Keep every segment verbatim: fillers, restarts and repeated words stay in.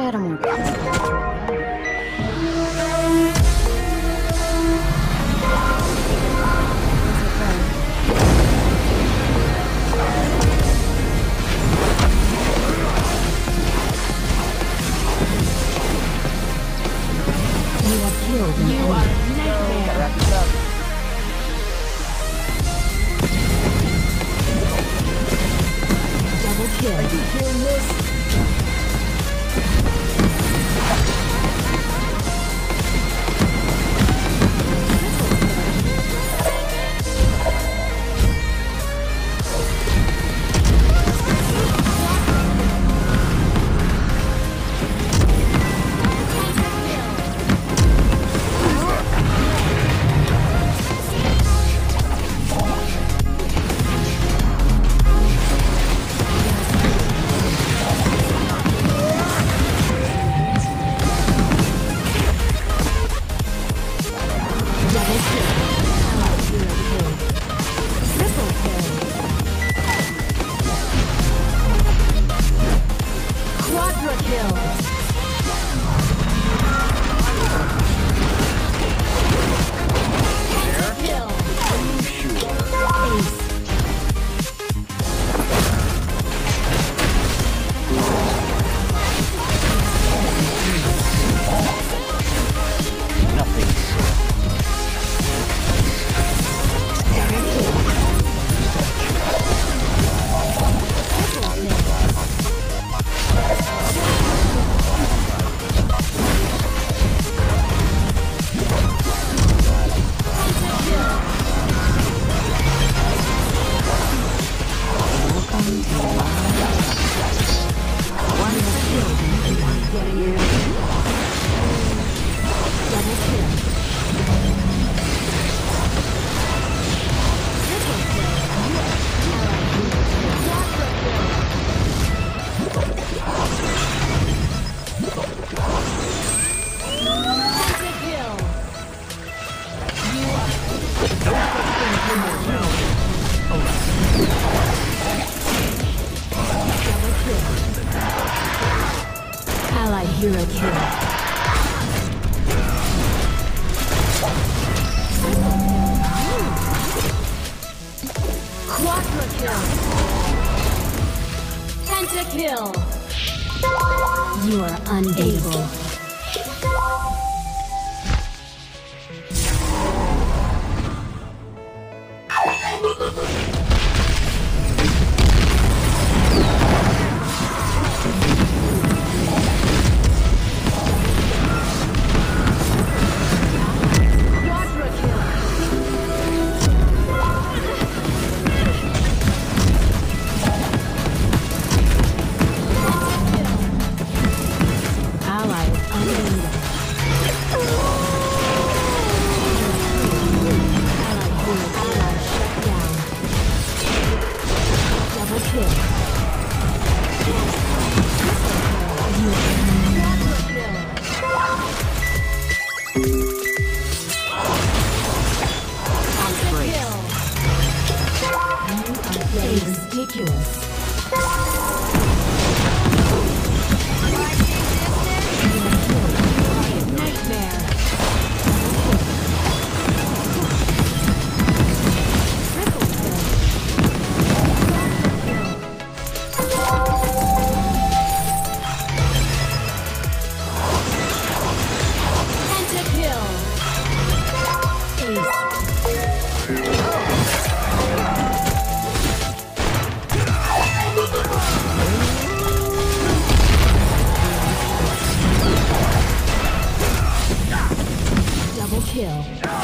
animal. You have killed an You are enemy. nightmare. Wrap this up. Double kill. Are you hearing this? Allied hero kill. Quadra kill. Pentakill. You are unbeatable. Ridiculous. Nightmare. Pentakill. Ace. Double kill.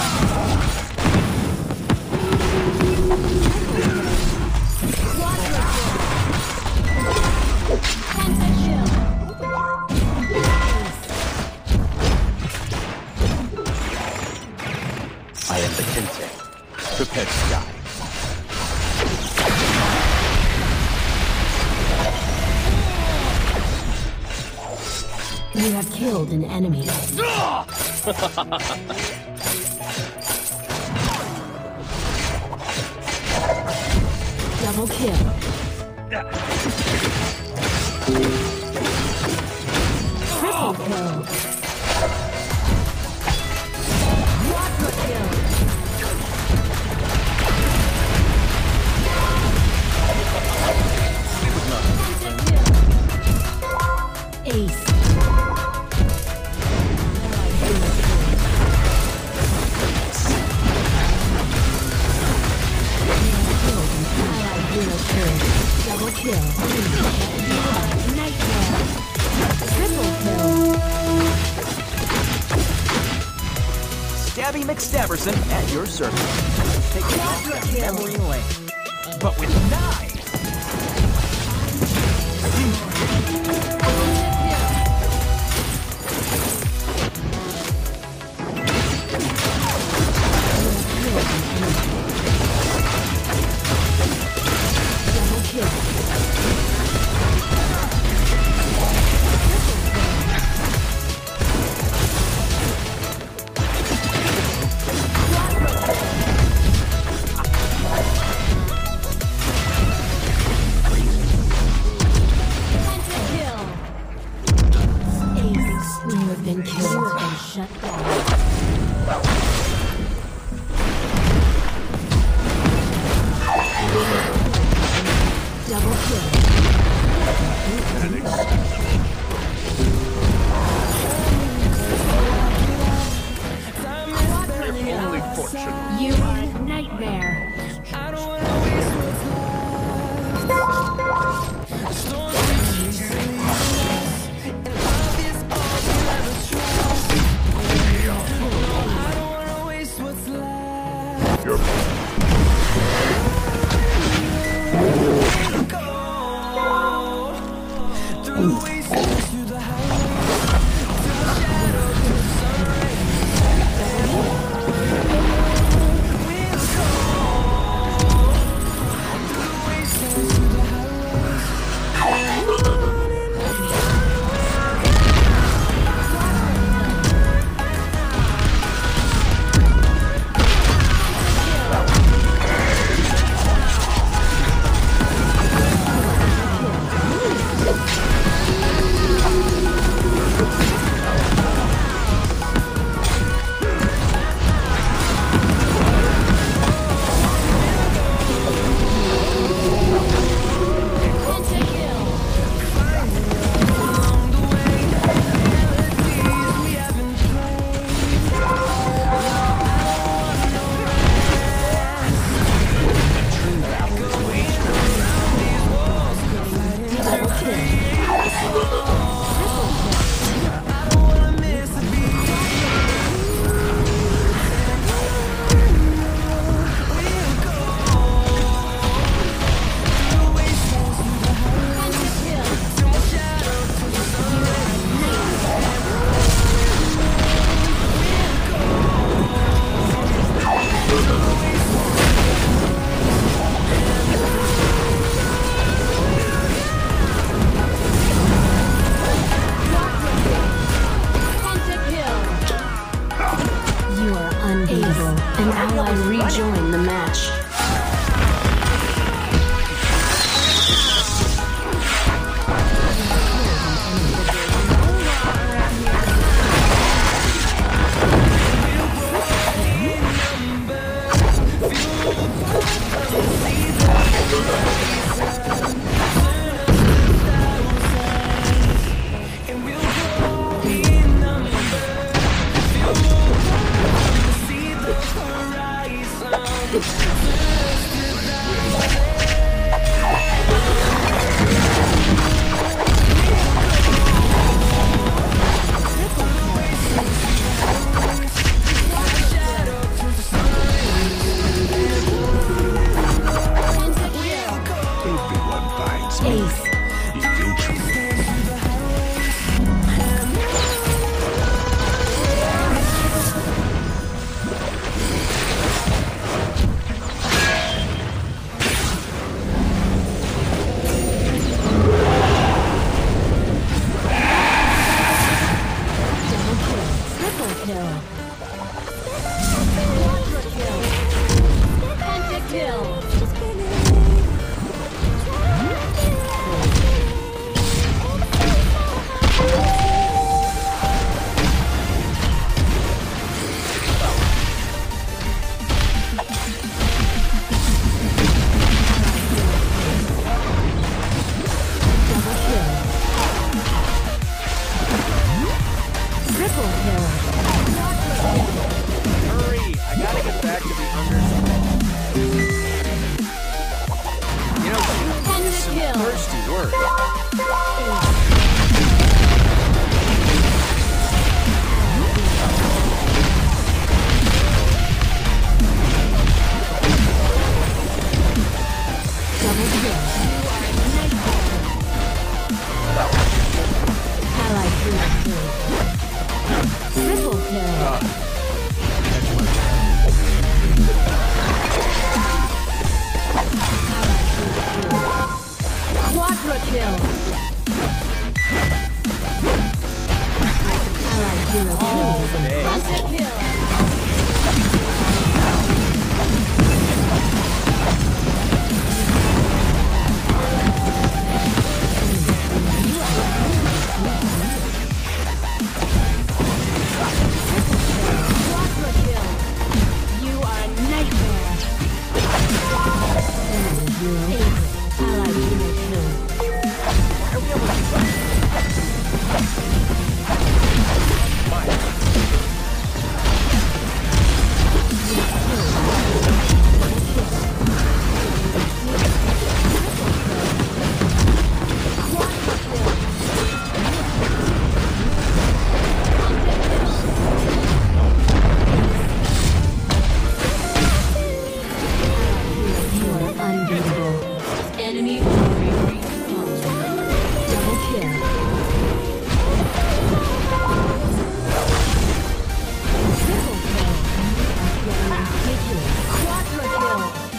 I am the Kensei. Prepare to die. You have killed an enemy. Double kill. kill. Quadra kill. Ace. Double kill. Nightmare. Triple kill. Stabby McStabberson at your service. Take a walk down memory lane, but with knives. Been killed and shut down. Double kill. Only fortune. You are a nightmare. I don't wanna waste what's left. Storms reach and love is all you'll ever trust. I don't wanna waste what's left. Your Go through the wastelands, through the highways, through the shadows, through the sun rays. We'll go through the wastelands, through the highways. Triple kill. Hurry! I gotta get back to the underside. You know, Penta some kill. thirsty work. Double kill. Allied hero killed. Triple kill. Quadra kill. Allied hero killed. Quadra kill. Quadra kill. You are a nightmare. Enemy hero favorite. Allied hero killed. You are unbeatable. Enemy warrior double kill. Triple kill. Ridiculous. Quadra kill.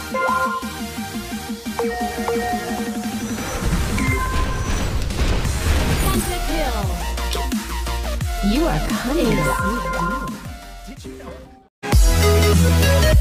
Penta kill. You are cunning. Did you know?